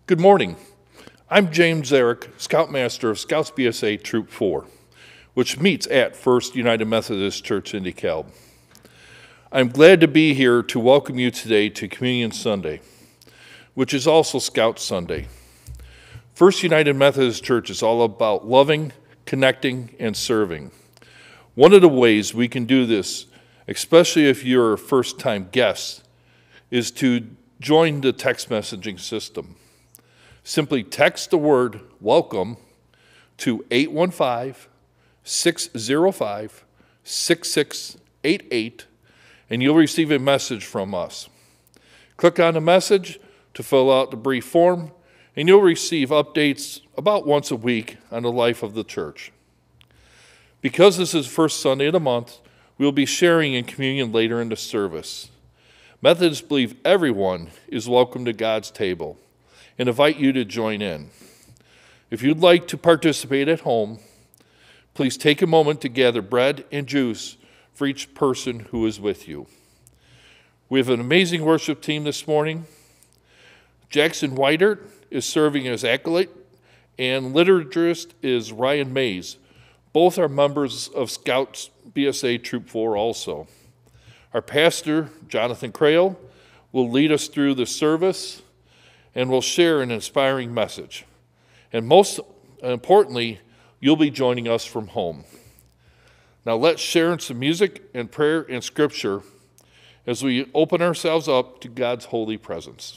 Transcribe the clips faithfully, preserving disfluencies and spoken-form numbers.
Good morning. I'm James Zarek, Scoutmaster of Scouts B S A Troop four, which meets at First United Methodist Church in DeKalb. I'm glad to be here to welcome you today to Communion Sunday, which is also Scout Sunday. First United Methodist Church is all about loving, connecting, and serving. One of the ways we can do this, especially if you're a first-time guest, is to join the text messaging system. Simply text the word welcome to eight one five, six zero five, six six eight eight, and you'll receive a message from us. Click on the message to fill out the brief form, and you'll receive updates about once a week on the life of the church. Because this is the first Sunday of the month, we'll be sharing in communion later in the service. Methodists believe everyone is welcome to God's table and invite you to join in. If you'd like to participate at home, please take a moment to gather bread and juice for each person who is with you. We have an amazing worship team this morning. Jackson Whitert is serving as acolyte, and liturgist is Ryan Mays. Both are members of Scouts B S A Troop four also. Our pastor, Jonathan Crail, will lead us through the service and will share an inspiring message. And most importantly, you'll be joining us from home. Now let's share in some music and prayer and scripture as we open ourselves up to God's holy presence.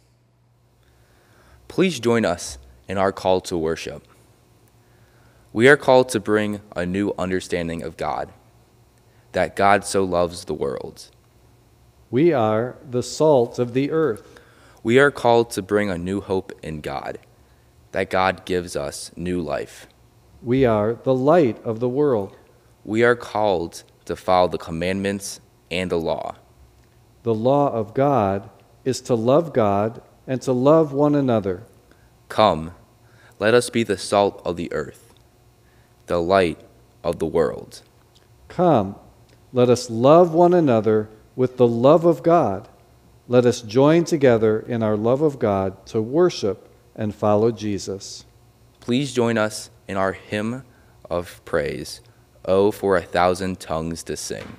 Please join us in our call to worship. We are called to bring a new understanding of God, that God so loves the world. We are the salt of the earth. We are called to bring a new hope in God, that God gives us new life. We are the light of the world. We are called to follow the commandments and the law. The law of God is to love God and to love one another. Come, let us be the salt of the earth, the light of the world. Come, let us love one another with the love of God. Let us join together in our love of God to worship and follow Jesus. Please join us in our hymn of praise, Oh, for a Thousand Tongues to Sing.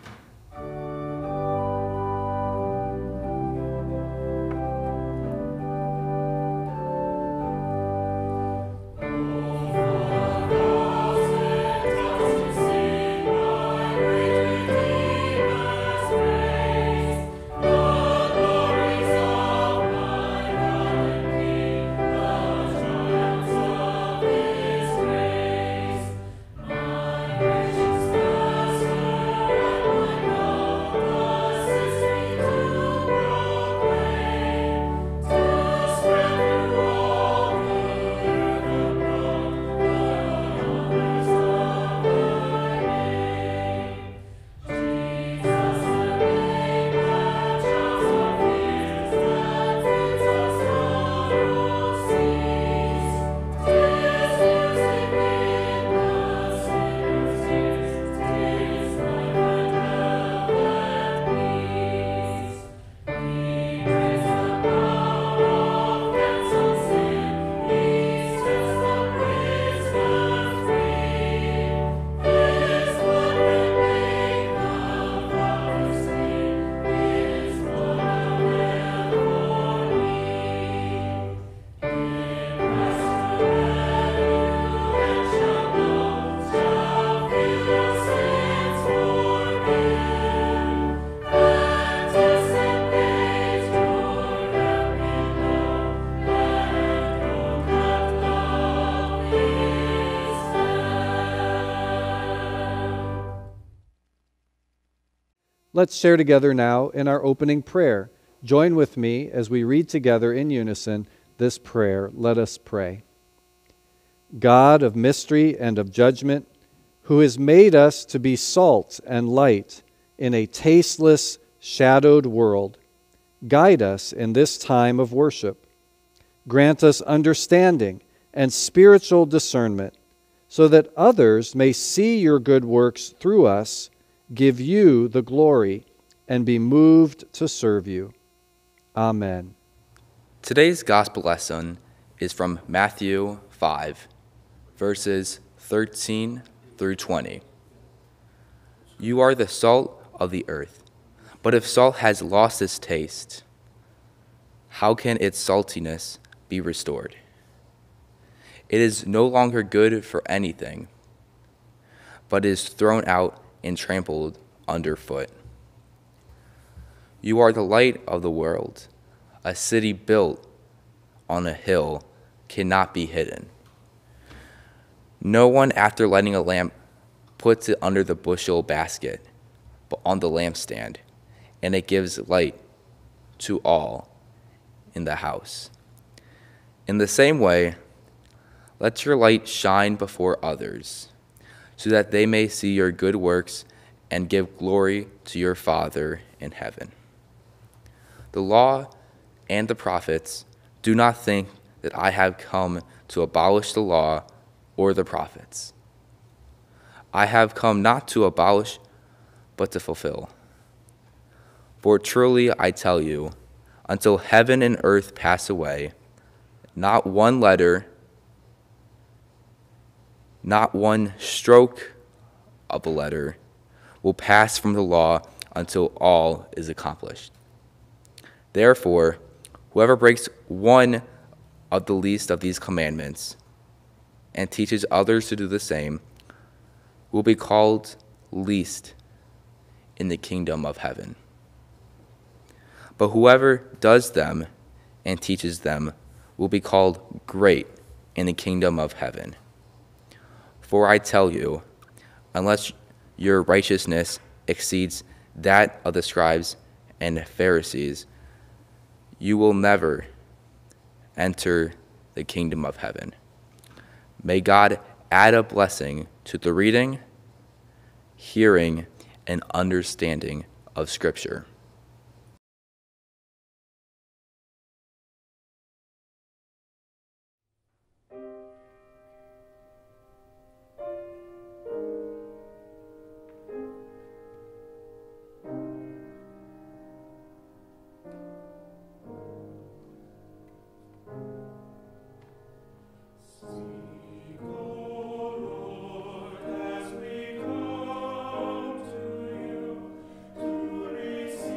Let's share together now in our opening prayer. Join with me as we read together in unison this prayer. Let us pray. God of mystery and of judgment, who has made us to be salt and light in a tasteless, shadowed world, guide us in this time of worship. Grant us understanding and spiritual discernment, so that others may see your good works through us, give you the glory, and be moved to serve you. Amen. Today's gospel lesson is from Matthew five, verses thirteen through twenty. You are the salt of the earth, but if salt has lost its taste, how can its saltiness be restored? It is no longer good for anything, but is thrown out and trampled underfoot. You are the light of the world. A city built on a hill cannot be hidden. No one, after lighting a lamp, puts it under the bushel basket, but on the lampstand, and it gives light to all in the house. In the same way, let your light shine before others, so that they may see your good works and give glory to your Father in heaven. The law and the prophets do not think that I have come to abolish the law or the prophets. I have come not to abolish, but to fulfill. For truly I tell you, until heaven and earth pass away, not one letter, not one stroke of a letter will pass from the law until all is accomplished. Therefore, whoever breaks one of the least of these commandments and teaches others to do the same will be called least in the kingdom of heaven. But whoever does them and teaches them will be called great in the kingdom of heaven. For I tell you, unless your righteousness exceeds that of the scribes and Pharisees, you will never enter the kingdom of heaven. May God add a blessing to the reading, hearing, and understanding of Scripture. As we come to you to receive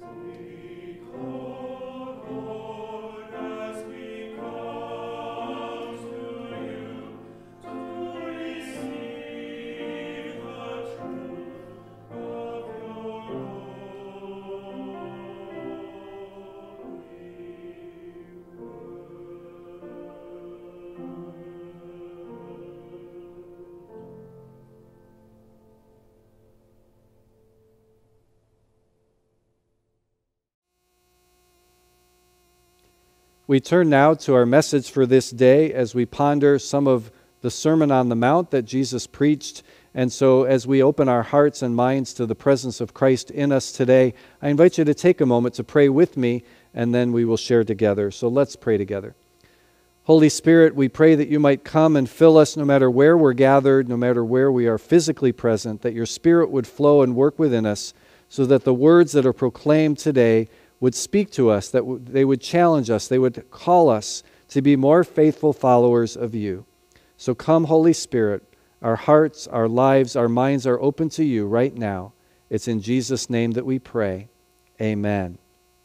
We turn now to our message for this day as we ponder some of the Sermon on the Mount that Jesus preached. And so as we open our hearts and minds to the presence of Christ in us today, I invite you to take a moment to pray with me, and then we will share together. So let's pray together. Holy Spirit, we pray that you might come and fill us no matter where we're gathered, no matter where we are physically present, that your Spirit would flow and work within us so that the words that are proclaimed today would speak to us, that w- they would challenge us, they would call us to be more faithful followers of you. So come, Holy Spirit, our hearts, our lives, our minds are open to you right now. It's in Jesus' name that we pray. Amen.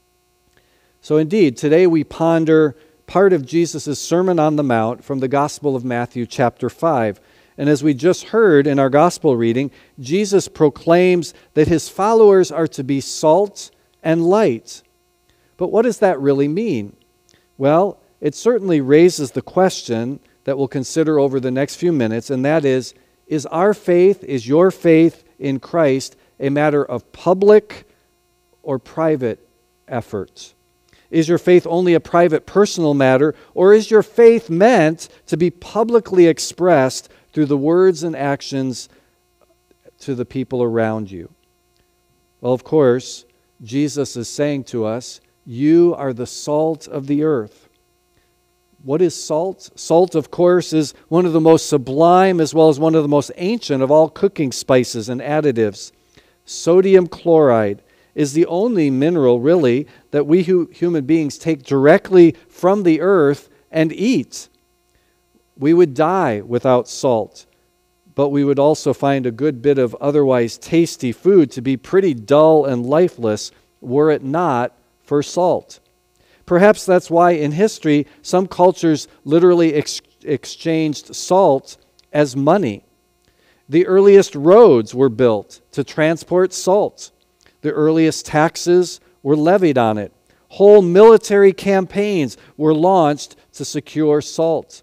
So indeed, today we ponder part of Jesus' Sermon on the Mount from the Gospel of Matthew chapter five. And as we just heard in our Gospel reading, Jesus proclaims that his followers are to be salt and light. But what does that really mean? Well, it certainly raises the question that we'll consider over the next few minutes, and that is, is our faith, is your faith in Christ a matter of public or private effort? Is your faith only a private, personal matter, or is your faith meant to be publicly expressed through the words and actions to the people around you? Well, of course, Jesus is saying to us, you are the salt of the earth. What is salt? Salt, of course, is one of the most sublime as well as one of the most ancient of all cooking spices and additives. Sodium chloride is the only mineral, really, that we hu- human beings take directly from the earth and eat. We would die without salt, but we would also find a good bit of otherwise tasty food to be pretty dull and lifeless were it not for salt. Perhaps that's why in history some cultures literally ex- exchanged salt as money. The earliest roads were built to transport salt. The earliest taxes were levied on it. Whole military campaigns were launched to secure salt.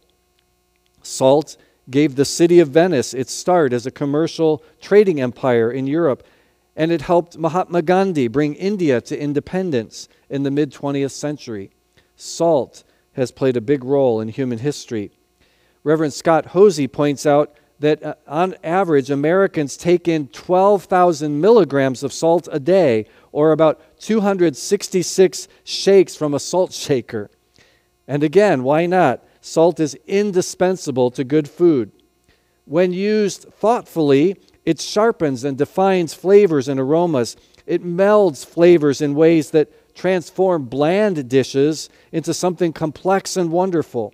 Salt gave the city of Venice its start as a commercial trading empire in Europe, and it helped Mahatma Gandhi bring India to independence in the mid-twentieth century. Salt has played a big role in human history. Reverend Scott Hosey points out that uh, on average, Americans take in twelve thousand milligrams of salt a day, or about two hundred sixty-six shakes from a salt shaker. And again, why not? Salt is indispensable to good food. When used thoughtfully, it sharpens and defines flavors and aromas. It melds flavors in ways that transform bland dishes into something complex and wonderful.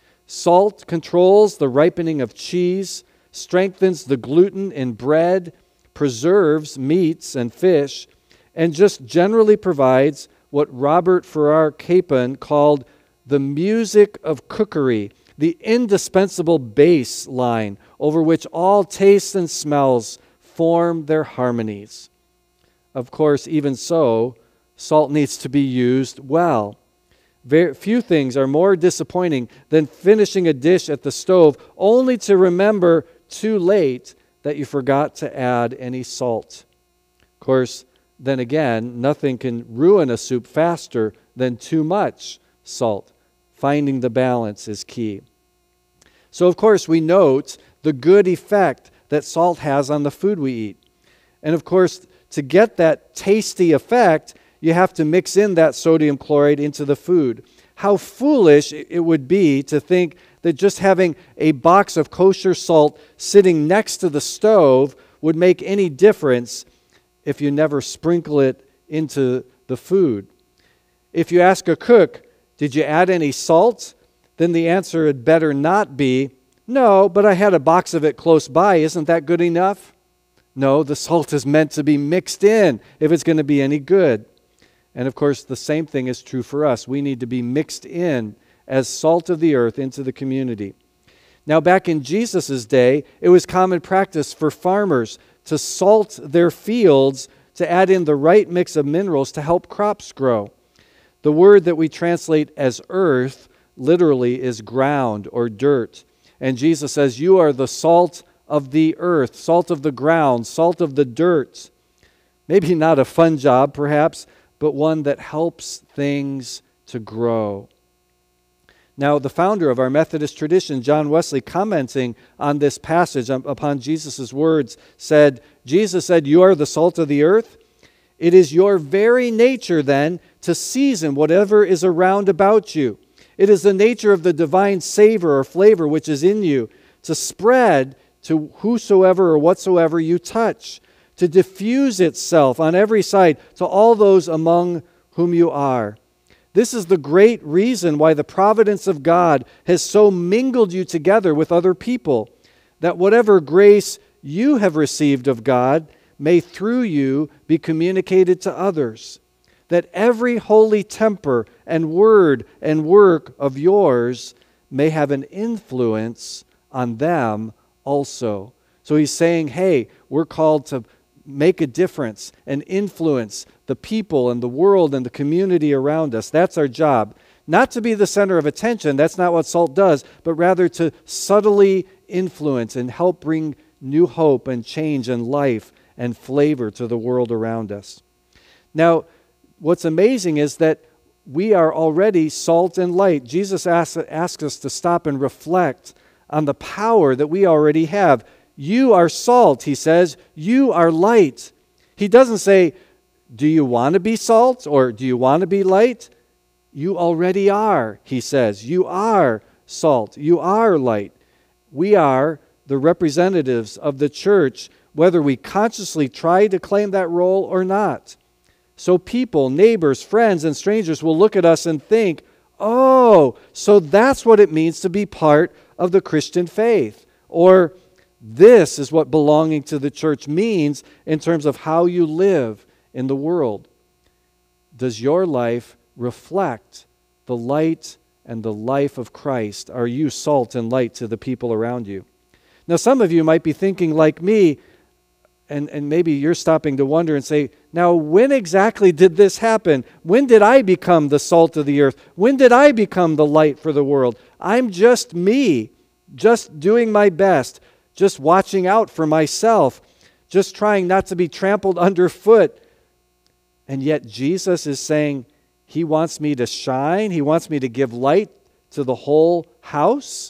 Salt controls the ripening of cheese, strengthens the gluten in bread, preserves meats and fish, and just generally provides what Robert Farrar Capon called the music of cookery, the indispensable bass line over which all tastes and smells form their harmonies. Of course, even so, salt needs to be used well. Very few things are more disappointing than finishing a dish at the stove only to remember too late that you forgot to add any salt. Of course, then again, nothing can ruin a soup faster than too much salt. Finding the balance is key. So, of course, we note the good effect that salt has on the food we eat. And, of course, to get that tasty effect, you have to mix in that sodium chloride into the food. How foolish it would be to think that just having a box of kosher salt sitting next to the stove would make any difference if you never sprinkle it into the food. If you ask a cook, did you add any salt? Then the answer had better not be, no, but I had a box of it close by. Isn't that good enough? No, the salt is meant to be mixed in if it's going to be any good. And of course, the same thing is true for us. We need to be mixed in as salt of the earth into the community. Now, back in Jesus' day, it was common practice for farmers to salt their fields to add in the right mix of minerals to help crops grow. The word that we translate as earth literally is ground or dirt. And Jesus says, you are the salt of the earth, salt of the ground, salt of the dirt. Maybe not a fun job, perhaps, but one that helps things to grow. Now, the founder of our Methodist tradition, John Wesley, commenting on this passage upon Jesus' words, said, Jesus said, you are the salt of the earth. It is your very nature, then, to season whatever is around about you. It is the nature of the divine savor or flavor which is in you to spread to whosoever or whatsoever you touch, to diffuse itself on every side to all those among whom you are. This is the great reason why the providence of God has so mingled you together with other people, that whatever grace you have received of God may through you be communicated to others, that every holy temper and word and work of yours may have an influence on them also. So he's saying, hey, we're called to make a difference and influence the people and the world and the community around us. That's our job. Not to be the center of attention, that's not what salt does, but rather to subtly influence and help bring new hope and change and life and flavor to the world around us. Now, what's amazing is that we are already salt and light. Jesus asks, asks us to stop and reflect on the power that we already have. You are salt, he says. You are light. He doesn't say, do you want to be salt or do you want to be light? You already are, he says. You are salt. You are light. We are the representatives of the church, whether we consciously try to claim that role or not. So people, neighbors, friends, and strangers will look at us and think, oh, so that's what it means to be part of the Christian faith. Or this is what belonging to the church means in terms of how you live in the world. Does your life reflect the light and the life of Christ? Are you salt and light to the people around you? Now, some of you might be thinking like me, and, and maybe you're stopping to wonder and say, now, when exactly did this happen? When did I become the salt of the earth? When did I become the light for the world? I'm just me, just doing my best, just watching out for myself, just trying not to be trampled underfoot. And yet Jesus is saying he wants me to shine. He wants me to give light to the whole house.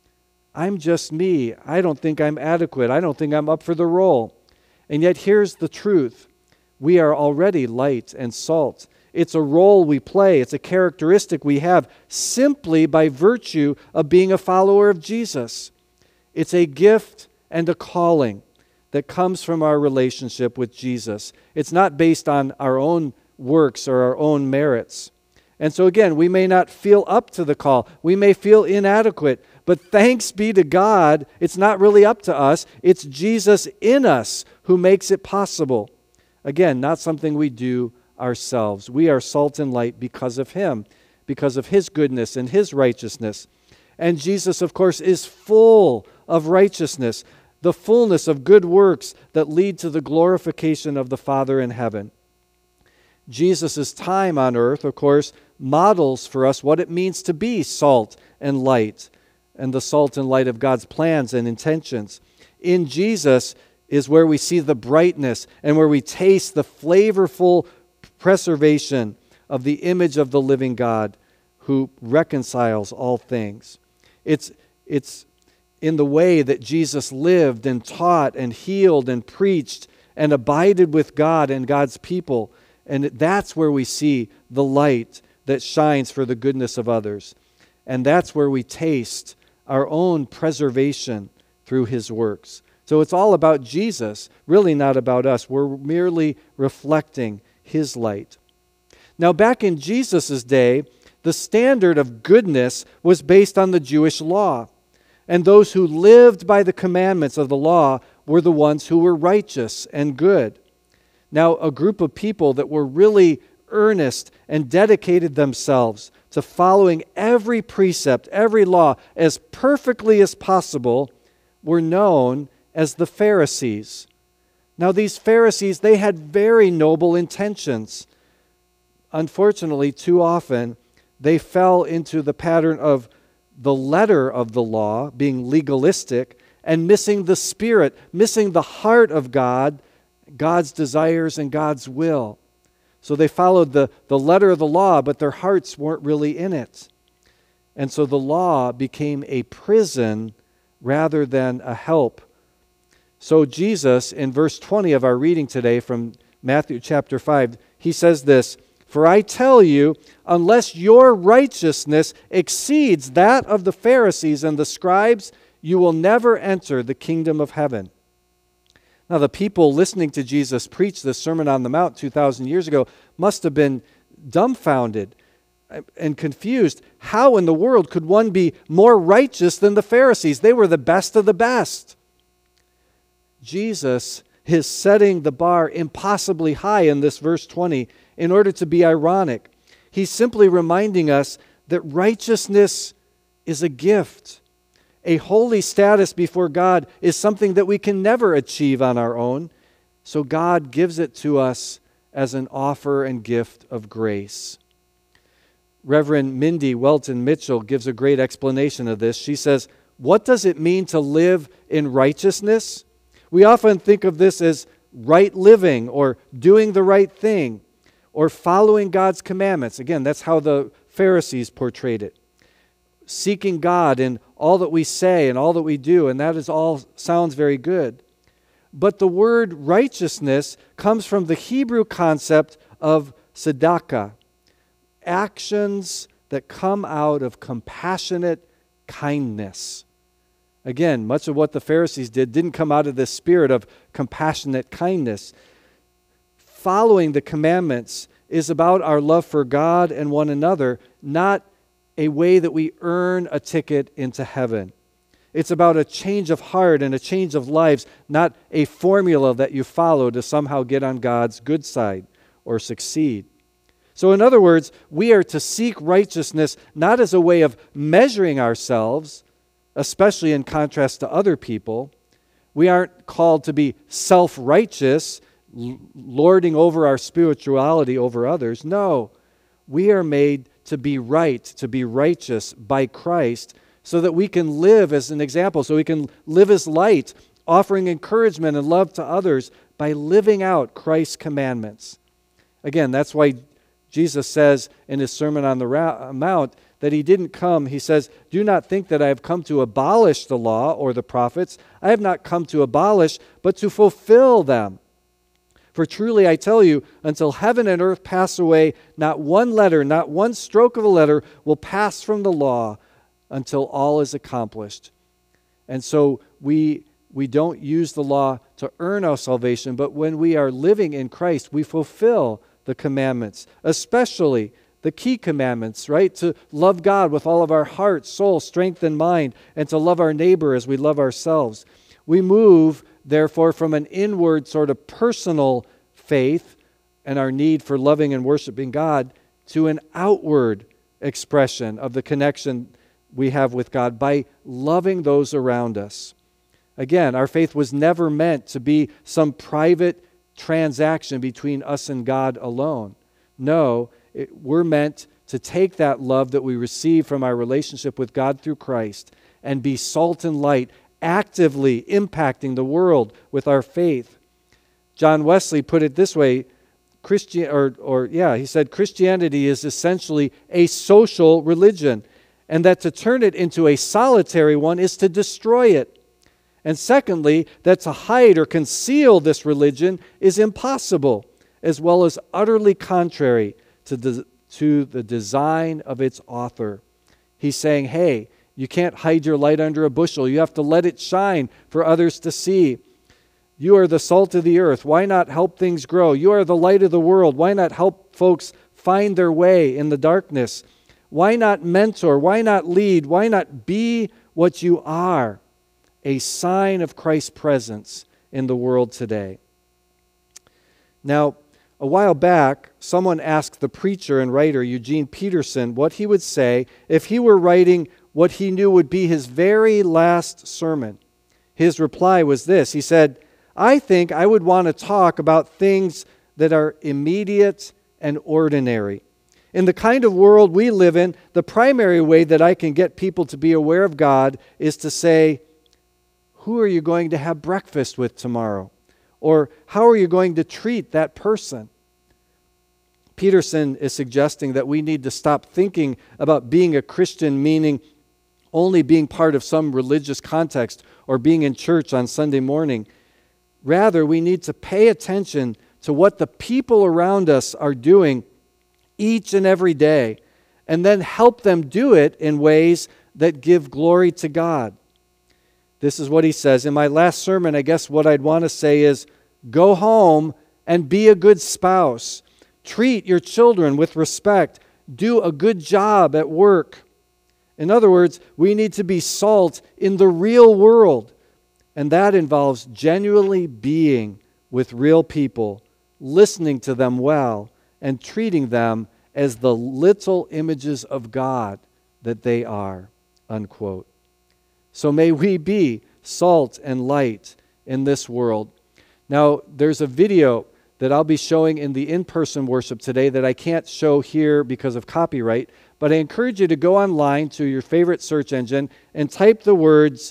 I'm just me. I don't think I'm adequate. I don't think I'm up for the role. And yet here's the truth. We are already light and salt. It's a role we play. It's a characteristic we have simply by virtue of being a follower of Jesus. It's a gift and a calling that comes from our relationship with Jesus. It's not based on our own works or our own merits. And so again, we may not feel up to the call. We may feel inadequate. But thanks be to God, it's not really up to us. It's Jesus in us who makes it possible. Again, not something we do ourselves. We are salt and light because of Him, because of His goodness and His righteousness. And Jesus, of course, is full of righteousness, the fullness of good works that lead to the glorification of the Father in heaven. Jesus' time on earth, of course, models for us what it means to be salt and light, and the salt and light of God's plans and intentions. In Jesus is where we see the brightness and where we taste the flavorful preservation of the image of the living God who reconciles all things. It's, it's in the way that Jesus lived and taught and healed and preached and abided with God and God's people. And that's where we see the light that shines for the goodness of others. And that's where we taste our own preservation through His works. So it's all about Jesus, really not about us. We're merely reflecting His light. Now, back in Jesus' day, the standard of goodness was based on the Jewish law. And those who lived by the commandments of the law were the ones who were righteous and good. Now, a group of people that were really earnest and dedicated themselves to following every precept, every law as perfectly as possible were known as the Pharisees. Now, these Pharisees, they had very noble intentions. Unfortunately, too often, they fell into the pattern of the letter of the law being legalistic and missing the spirit, missing the heart of God, God's desires and God's will. So they followed the, the letter of the law, but their hearts weren't really in it. And so the law became a prison rather than a help. So Jesus, in verse twenty of our reading today from Matthew chapter five, he says this, "For I tell you, unless your righteousness exceeds that of the Pharisees and the scribes, you will never enter the kingdom of heaven." Now, the people listening to Jesus preach the Sermon on the Mount two thousand years ago must have been dumbfounded and confused. How in the world could one be more righteous than the Pharisees? They were the best of the best. Jesus is setting the bar impossibly high in this verse twenty in order to be ironic. He's simply reminding us that righteousness is a gift. A holy status before God is something that we can never achieve on our own. So God gives it to us as an offer and gift of grace. Reverend Mindy Welton Mitchell gives a great explanation of this. She says, "What does it mean to live in righteousness? We often think of this as right living or doing the right thing or following God's commandments." Again, that's how the Pharisees portrayed it. Seeking God in all that we say and all that we do, and that is all sounds very good. But the word righteousness comes from the Hebrew concept of tzedakah, actions that come out of compassionate kindness. Again, much of what the Pharisees did didn't come out of this spirit of compassionate kindness. Following the commandments is about our love for God and one another, not a way that we earn a ticket into heaven. It's about a change of heart and a change of lives, not a formula that you follow to somehow get on God's good side or succeed. So in other words, we are to seek righteousness not as a way of measuring ourselves, especially in contrast to other people. We aren't called to be self-righteous, lording over our spirituality over others. No, we are made to be right, to be righteous by Christ, so that we can live as an example, so we can live as light, offering encouragement and love to others by living out Christ's commandments. Again, that's why Jesus says in his Sermon on the Mount that he didn't come, he says, "Do not think that I have come to abolish the law or the prophets. I have not come to abolish, but to fulfill them. For truly I tell you, until heaven and earth pass away, not one letter, not one stroke of a letter will pass from the law until all is accomplished." And so we we don't use the law to earn our salvation, but when we are living in Christ, we fulfill the commandments, especially the key commandments, right? To love God with all of our heart, soul, strength, and mind, and to love our neighbor as we love ourselves. We move, therefore, from an inward sort of personal faith and our need for loving and worshiping God to an outward expression of the connection we have with God by loving those around us. Again, our faith was never meant to be some private transaction between us and God alone. No, it, we're meant to take that love that we receive from our relationship with God through Christ and be salt and light, actively impacting the world with our faith. John Wesley put it this way, Christian, or, or yeah, he said, Christianity is essentially a social religion, and that to turn it into a solitary one is to destroy it. And secondly, that to hide or conceal this religion is impossible, as well as utterly contrary to the, to the design of its author. He's saying, hey, you can't hide your light under a bushel. You have to let it shine for others to see. You are the salt of the earth. Why not help things grow? You are the light of the world. Why not help folks find their way in the darkness? Why not mentor? Why not lead? Why not be what you are? A sign of Christ's presence in the world today. Now, a while back, someone asked the preacher and writer Eugene Peterson what he would say if he were writing what he knew would be his very last sermon. His reply was this. He said, "I think I would want to talk about things that are immediate and ordinary. In the kind of world we live in, the primary way that I can get people to be aware of God is to say, 'Who are you going to have breakfast with tomorrow?' Or, 'How are you going to treat that person?'" Peterson is suggesting that we need to stop thinking about being a Christian meaning only being part of some religious context or being in church on Sunday morning. Rather, we need to pay attention to what the people around us are doing each and every day, and then help them do it in ways that give glory to God. This is what he says. In my last sermon, I guess what I'd want to say is, go home and be a good spouse. Treat your children with respect. Do a good job at work. In other words, we need to be salt in the real world. And that involves genuinely being with real people, listening to them well, and treating them as the little images of God that they are." Unquote. So may we be salt and light in this world. Now, there's a video that I'll be showing in the in-person worship today that I can't show here because of copyright, but I encourage you to go online to your favorite search engine and type the words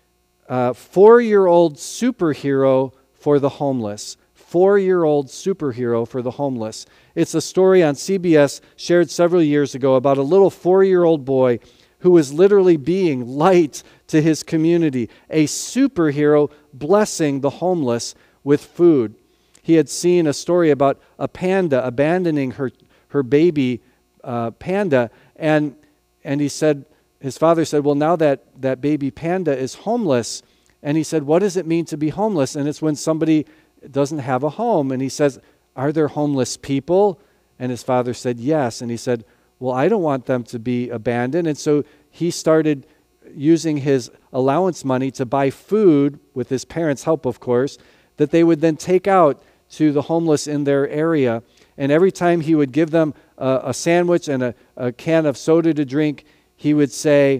uh, four-year-old superhero for the homeless. Four-year-old superhero for the homeless. It's a story on C B S shared several years ago about a little four-year-old boy who was literally being light to his community, a superhero blessing the homeless with food. He had seen a story about a panda abandoning her, her baby uh, panda, and, and he said, his father said, well, now that, that baby panda is homeless, and he said, what does it mean to be homeless? And it's when somebody doesn't have a home. And he says, are there homeless people? And his father said, yes. And he said, well, I don't want them to be abandoned. And so he started using his allowance money to buy food, with his parents' help, of course, that they would then take out to the homeless in their area. And every time he would give them a, a sandwich and a, a can of soda to drink, he would say,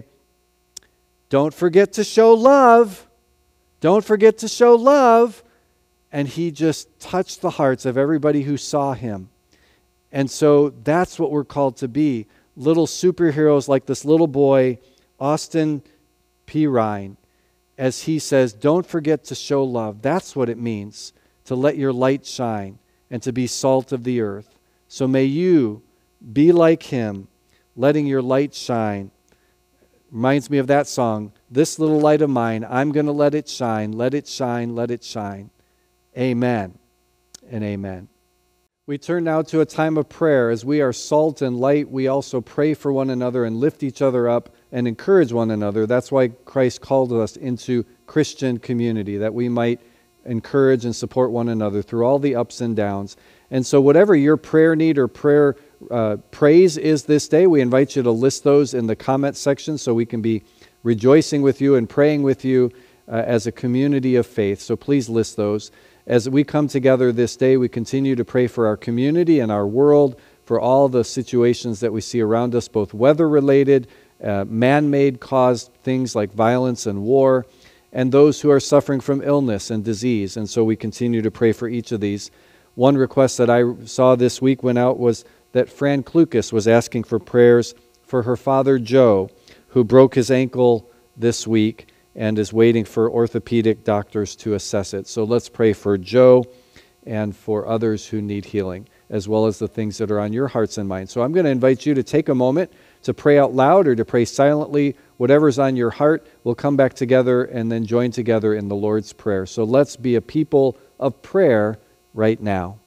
don't forget to show love. Don't forget to show love. And he just touched the hearts of everybody who saw him. And so that's what we're called to be. Little superheroes like this little boy, Austin P. Ryan, as he says, don't forget to show love. That's what it means to let your light shine and to be salt of the earth. So may you be like him, letting your light shine. Reminds me of that song, this little light of mine, I'm going to let it shine, let it shine, let it shine. Amen and amen. We turn now to a time of prayer. As we are salt and light, we also pray for one another and lift each other up and encourage one another. That's why Christ called us into Christian community, that we might encourage and support one another through all the ups and downs. And so whatever your prayer need or prayer uh, praise is this day, we invite you to list those in the comment section so we can be rejoicing with you and praying with you uh, as a community of faith. So please list those. As we come together this day, we continue to pray for our community and our world, for all the situations that we see around us, both weather-related, uh, man-made caused things like violence and war, and those who are suffering from illness and disease. And so we continue to pray for each of these. One request that I saw this week went out was that Fran Klukas was asking for prayers for her father, Joe, who broke his ankle this week and is waiting for orthopedic doctors to assess it. So let's pray for Joe and for others who need healing, as well as the things that are on your hearts and minds. So I'm going to invite you to take a moment to pray out loud or to pray silently. Whatever's on your heart, we'll come back together and then join together in the Lord's Prayer. So let's be a people of prayer right now.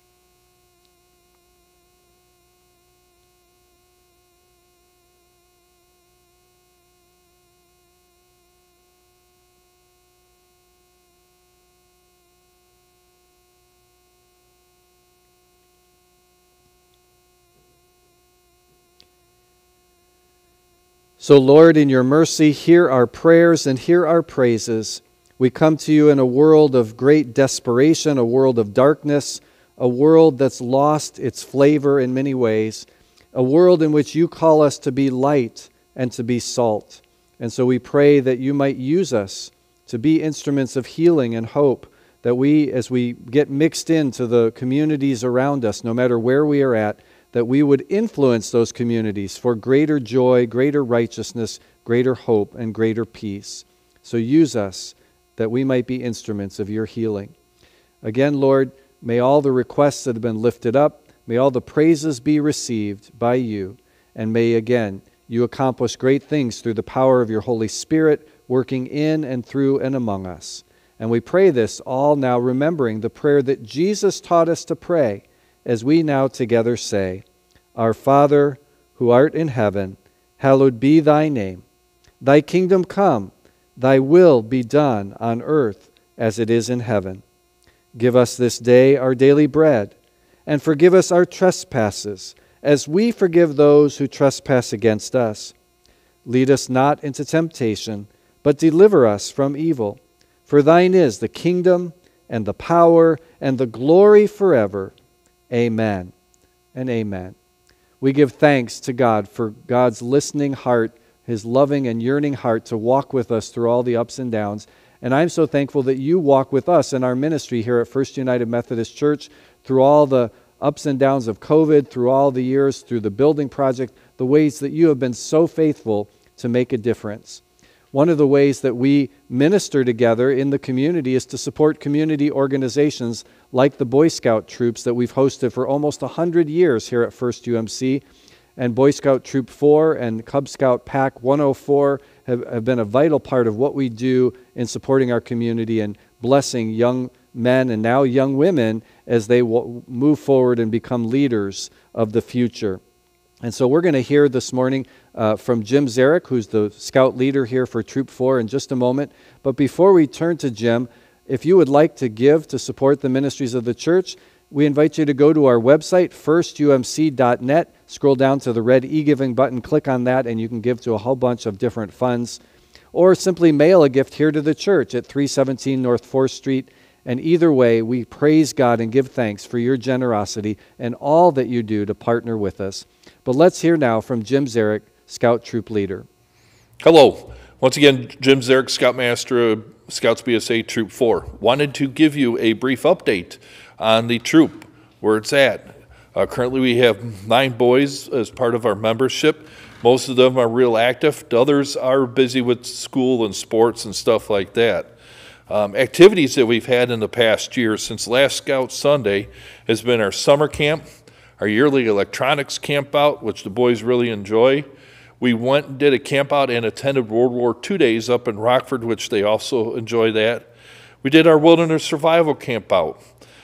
So, Lord, in your mercy, hear our prayers and hear our praises. We come to you in a world of great desperation, a world of darkness, a world that's lost its flavor in many ways, a world in which you call us to be light and to be salt. And so we pray that you might use us to be instruments of healing and hope, that we, as we get mixed into the communities around us, no matter where we are at, that we would influence those communities for greater joy, greater righteousness, greater hope, and greater peace. So use us that we might be instruments of your healing. Again, Lord, may all the requests that have been lifted up, may all the praises be received by you, and may, again, you accomplish great things through the power of your Holy Spirit, working in and through and among us. And we pray this all now remembering the prayer that Jesus taught us to pray, as we now together say, Our Father, who art in heaven, hallowed be thy name. Thy kingdom come, thy will be done on earth as it is in heaven. Give us this day our daily bread, and forgive us our trespasses, as we forgive those who trespass against us. Lead us not into temptation, but deliver us from evil. For thine is the kingdom, and the power, and the glory forever. Amen and amen. We give thanks to God for God's listening heart, his loving and yearning heart to walk with us through all the ups and downs. And I'm so thankful that you walk with us in our ministry here at First United Methodist Church through all the ups and downs of COVID, through all the years, through the building project, the ways that you have been so faithful to make a difference. One of the ways that we minister together in the community is to support community organizations like the Boy Scout troops that we've hosted for almost one hundred years here at First U M C. And Boy Scout Troop four and Cub Scout Pack one oh four have, have been a vital part of what we do in supporting our community and blessing young men and now young women as they w- move forward and become leaders of the future. And so we're going to hear this morning uh, from Jim Zarek, who's the scout leader here for Troop four, in just a moment. But before we turn to Jim, if you would like to give to support the ministries of the church, we invite you to go to our website, first U M C dot net, scroll down to the red e-giving button, click on that, and you can give to a whole bunch of different funds. Or simply mail a gift here to the church at three seventeen North fourth Street. And either way, we praise God and give thanks for your generosity and all that you do to partner with us. But let's hear now from Jim Zarek, Scout Troop Leader. Hello. Once again, Jim Zarek, Scoutmaster of Scouts B S A Troop four. Wanted to give you a brief update on the troop, where it's at. Uh, currently we have nine boys as part of our membership. Most of them are real active. The others are busy with school and sports and stuff like that. Um, activities that we've had in the past year since last Scout Sunday has been our summer camp, our yearly electronics camp out, which the boys really enjoy. We went and did a camp out and attended World War Two days up in Rockford, which they also enjoy that. We did our wilderness survival camp out,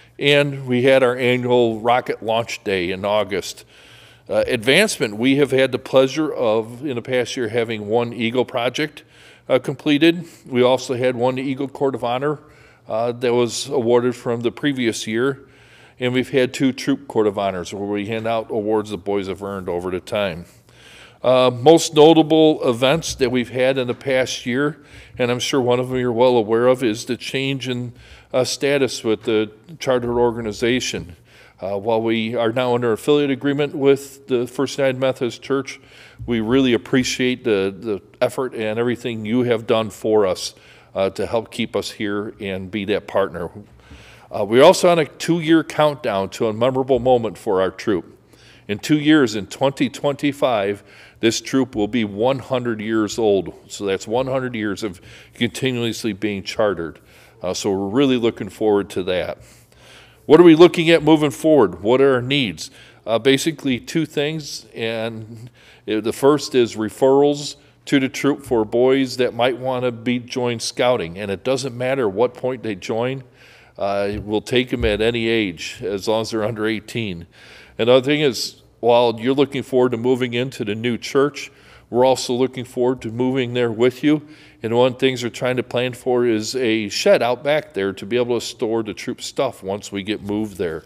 and we had our annual rocket launch day in August. Uh, advancement, we have had the pleasure of, in the past year, having one Eagle project uh, completed. We also had one Eagle Court of Honor uh, that was awarded from the previous year. And we've had two Troop Court of Honors where we hand out awards the boys have earned over the time. Uh, most notable events that we've had in the past year, and I'm sure one of them you're well aware of, is the change in uh, status with the chartered organization. Uh, while we are now under affiliate agreement with the First United Methodist Church, we really appreciate the, the effort and everything you have done for us uh, to help keep us here and be that partner. Uh, we're also on a two-year countdown to a memorable moment for our troop. In two years, in twenty twenty-five, this troop will be one hundred years old. So that's one hundred years of continuously being chartered. Uh, so we're really looking forward to that. What are we looking at moving forward? What are our needs? Uh, basically two things, and the first is referrals to the troop for boys that might want to be join scouting, and it doesn't matter what point they join. Uh, we'll take them at any age as long as they're under eighteen. Another thing is, while you're looking forward to moving into the new church, we're also looking forward to moving there with you. And one of the things we're trying to plan for is a shed out back there to be able to store the troop stuff once we get moved there.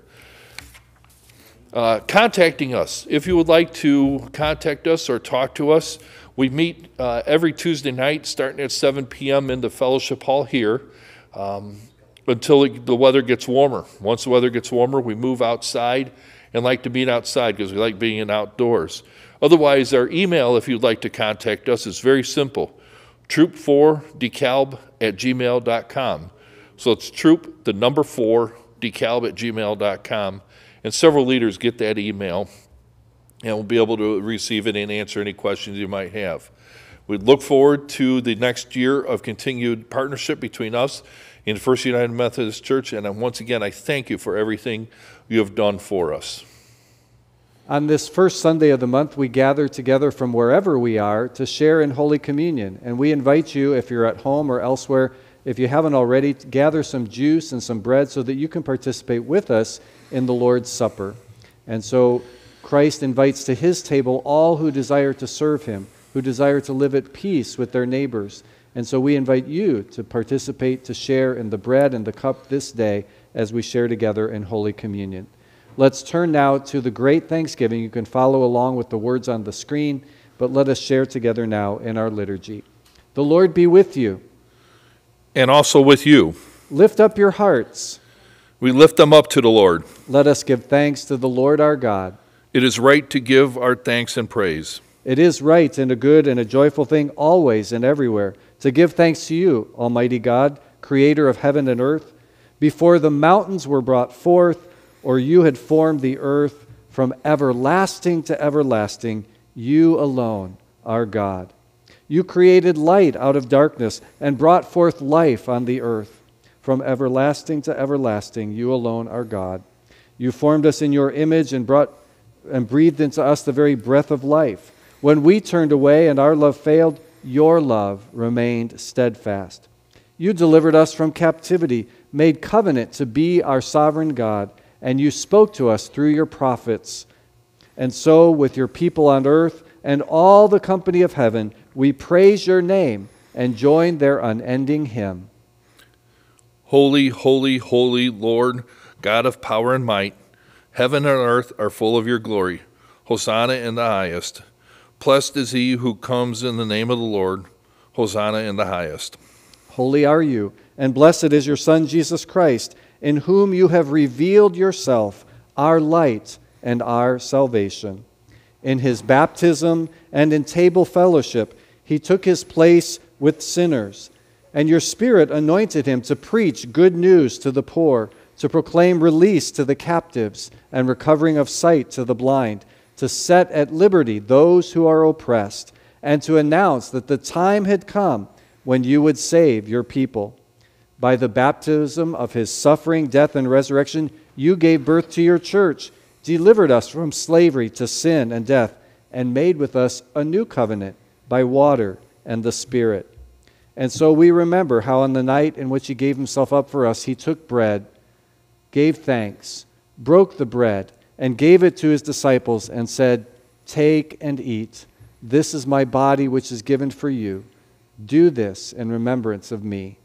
Uh, contacting us. If you would like to contact us or talk to us, we meet uh, every Tuesday night starting at seven p m in the fellowship hall here. Um, until it, the weather gets warmer. Once the weather gets warmer, we move outside and like to meet outside because we like being outdoors. Otherwise, our email, if you'd like to contact us, is very simple. troop four decalb at gmail dot com. So it's troop, the number four, decalb at gmail dot com. And several leaders get that email, and we'll be able to receive it and answer any questions you might have. We look forward to the next year of continued partnership between us and First United Methodist Church, and once again, I thank you for everything you have done for us. On this first Sunday of the month, we gather together from wherever we are to share in Holy Communion, and we invite you, if you're at home or elsewhere, if you haven't already, to gather some juice and some bread so that you can participate with us in the Lord's Supper. And so Christ invites to his table all who desire to serve him, who desire to live at peace with their neighbors. And so we invite you to participate, to share in the bread and the cup this day as we share together in Holy Communion. Let's turn now to the great Thanksgiving. You can follow along with the words on the screen, but let us share together now in our liturgy. The Lord be with you. And also with you. Lift up your hearts. We lift them up to the Lord. Let us give thanks to the Lord our God. It is right to give our thanks and praise. It is right and a good and a joyful thing always and everywhere to give thanks to you, Almighty God, creator of heaven and earth. Before the mountains were brought forth, or you had formed the earth, from everlasting to everlasting, you alone are God. You created light out of darkness and brought forth life on the earth. From everlasting to everlasting, you alone are God. You formed us in your image and brought and breathed into us the very breath of life. When we turned away and our love failed, your love remained steadfast. You delivered us from captivity, made covenant to be our sovereign God, and you spoke to us through your prophets. And so, with your people on earth and all the company of heaven, we praise your name and join their unending hymn. Holy, holy, holy Lord, God of power and might, heaven and earth are full of your glory. Hosanna in the highest. Blessed is he who comes in the name of the Lord. Hosanna in the highest. Holy are you, and blessed is your Son, Jesus Christ, in whom you have revealed yourself, our light and our salvation. In his baptism and in table fellowship, he took his place with sinners, and your Spirit anointed him to preach good news to the poor, to proclaim release to the captives and recovering of sight to the blind, to set at liberty those who are oppressed, and to announce that the time had come when you would save your people. By the baptism of his suffering, death, and resurrection, you gave birth to your church, delivered us from slavery to sin and death, and made with us a new covenant by water and the Spirit. And so we remember how on the night in which he gave himself up for us, he took bread, gave thanks, broke the bread, and gave it to his disciples and said, "Take and eat. This is my body which is given for you. Do this in remembrance of me."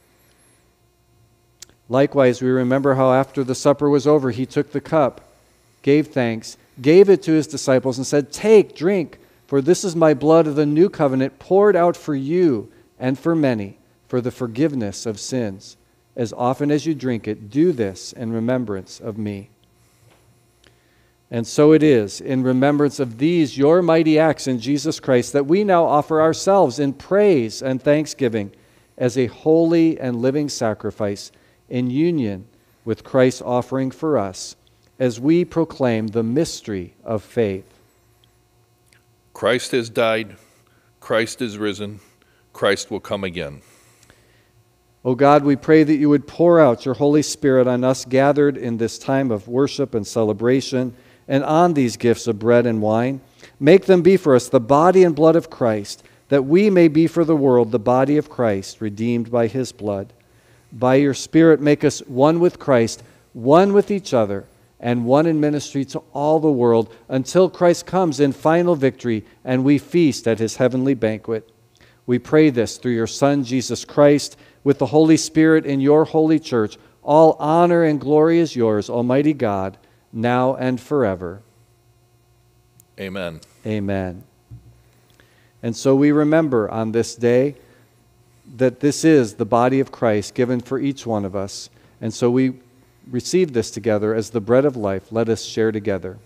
Likewise, we remember how after the supper was over, he took the cup, gave thanks, gave it to his disciples, and said, "Take, drink, for this is my blood of the new covenant poured out for you and for many for the forgiveness of sins. As often as you drink it, do this in remembrance of me." And so it is, in remembrance of these, your mighty acts in Jesus Christ, that we now offer ourselves in praise and thanksgiving as a holy and living sacrifice in union with Christ's offering for us, as we proclaim the mystery of faith. Christ has died. Christ is risen. Christ will come again. O God, we pray that you would pour out your Holy Spirit on us gathered in this time of worship and celebration, and on these gifts of bread and wine. Make them be for us the body and blood of Christ, that we may be for the world the body of Christ, redeemed by his blood. By your Spirit, make us one with Christ, one with each other, and one in ministry to all the world, until Christ comes in final victory and we feast at his heavenly banquet. We pray this through your Son, Jesus Christ, with the Holy Spirit in your holy church. All honor and glory is yours, Almighty God, now and forever. Amen. Amen. And so we remember on this day that this is the body of Christ given for each one of us. And so we receive this together as the bread of life. Let us share together.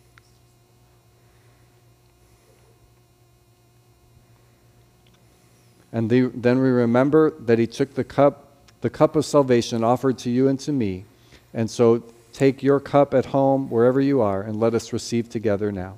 And the, then we remember that he took the cup, the cup of salvation offered to you and to me. And so take your cup at home, wherever you are, and let us receive together now.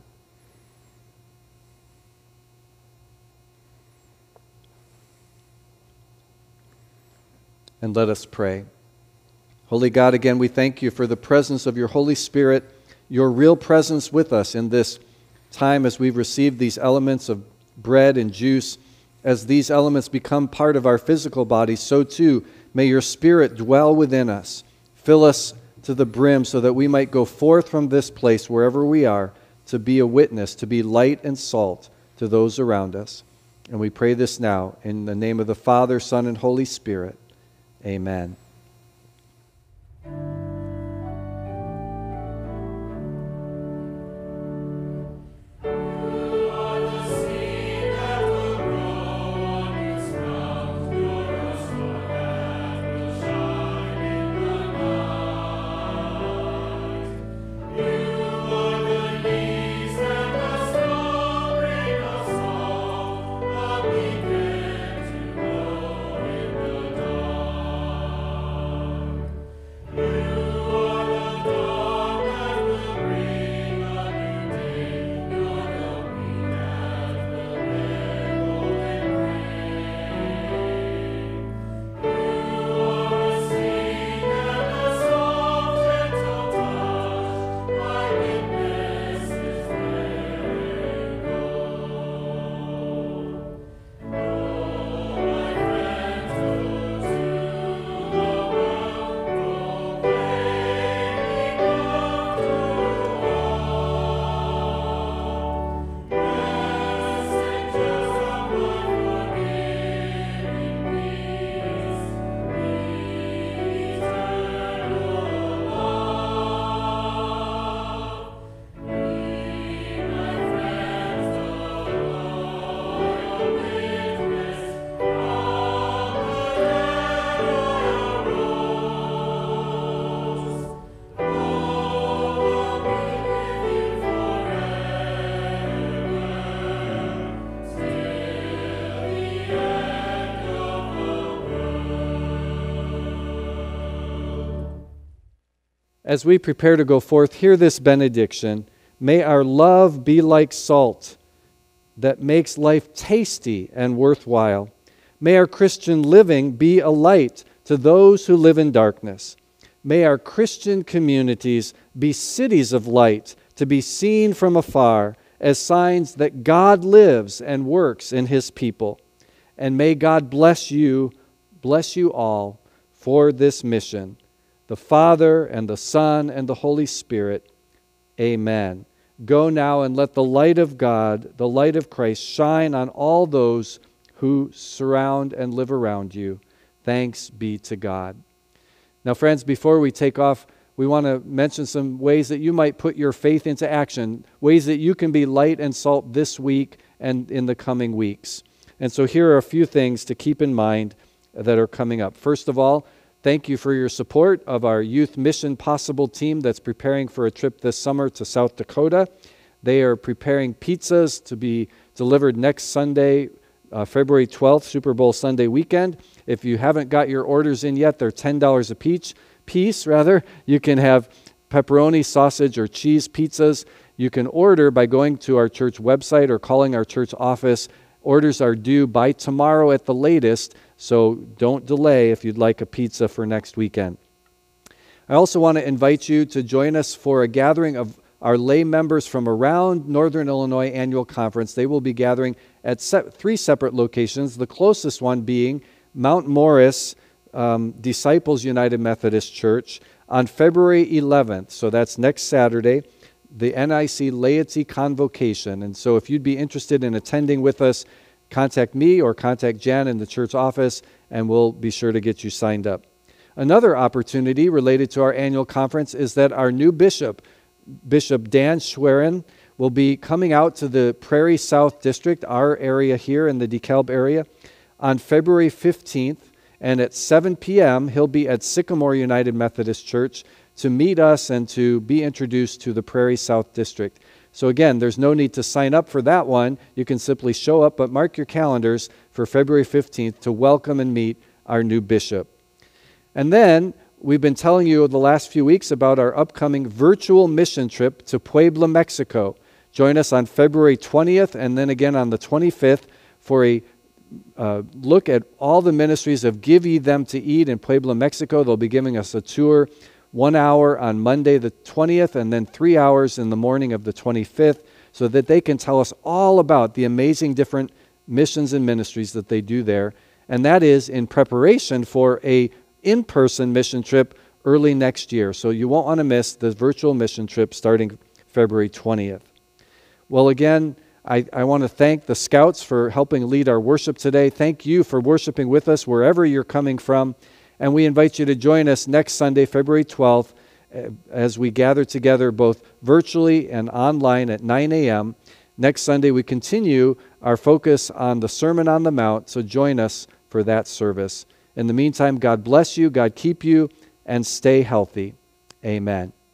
And let us pray. Holy God, again, we thank you for the presence of your Holy Spirit, your real presence with us in this time as we've received these elements of bread and juice. As these elements become part of our physical bodies, so too may your Spirit dwell within us. Fill us to the brim so that we might go forth from this place, wherever we are, to be a witness, to be light and salt to those around us. And we pray this now in the name of the Father, Son, and Holy Spirit. Amen. As we prepare to go forth, hear this benediction. May our love be like salt that makes life tasty and worthwhile. May our Christian living be a light to those who live in darkness. May our Christian communities be cities of light to be seen from afar as signs that God lives and works in His people. And may God bless you, bless you all for this mission. The Father, and the Son, and the Holy Spirit. Amen. Go now and let the light of God, the light of Christ, shine on all those who surround and live around you. Thanks be to God. Now, friends, before we take off, we want to mention some ways that you might put your faith into action, ways that you can be light and salt this week and in the coming weeks. And so here are a few things to keep in mind that are coming up. First of all, thank you for your support of our Youth Mission Possible team that's preparing for a trip this summer to South Dakota. They are preparing pizzas to be delivered next Sunday, uh, February twelfth, Super Bowl Sunday weekend. If you haven't got your orders in yet, they're ten dollars a piece. Piece, rather. You can have pepperoni, sausage, or cheese pizzas. You can order by going to our church website or calling our church office. Orders are due by tomorrow at the latest, so don't delay if you'd like a pizza for next weekend. I also want to invite you to join us for a gathering of our lay members from around Northern Illinois Annual Conference. They will be gathering at se- three separate locations, the closest one being Mount Morris um, Disciples United Methodist Church on February eleventh, so that's next Saturday, the N I C Laity Convocation. And so if you'd be interested in attending with us, contact me or contact Jan in the church office, and we'll be sure to get you signed up. Another opportunity related to our annual conference is that our new bishop, Bishop Dan Schwerin, will be coming out to the Prairie South District, our area here in the DeKalb area, on February fifteenth. And at seven p.m., he'll be at Sycamore United Methodist Church to meet us and to be introduced to the Prairie South District. So again, there's no need to sign up for that one. You can simply show up, but mark your calendars for February fifteenth to welcome and meet our new bishop. And then we've been telling you the last few weeks about our upcoming virtual mission trip to Puebla, Mexico. Join us on February twentieth and then again on the twenty-fifth for a uh, look at all the ministries of Give Ye Them to Eat in Puebla, Mexico. They'll be giving us a tour, one hour on Monday the twentieth and then three hours in the morning of the twenty-fifth, so that they can tell us all about the amazing different missions and ministries that they do there. And that is in preparation for a in-person mission trip early next year. So you won't want to miss the virtual mission trip starting February twentieth. Well, again, I, I want to thank the Scouts for helping lead our worship today. Thank you for worshiping with us wherever you're coming from. And we invite you to join us next Sunday, February twelfth, as we gather together both virtually and online at nine a.m. Next Sunday, we continue our focus on the Sermon on the Mount, so join us for that service. In the meantime, God bless you, God keep you, and stay healthy. Amen.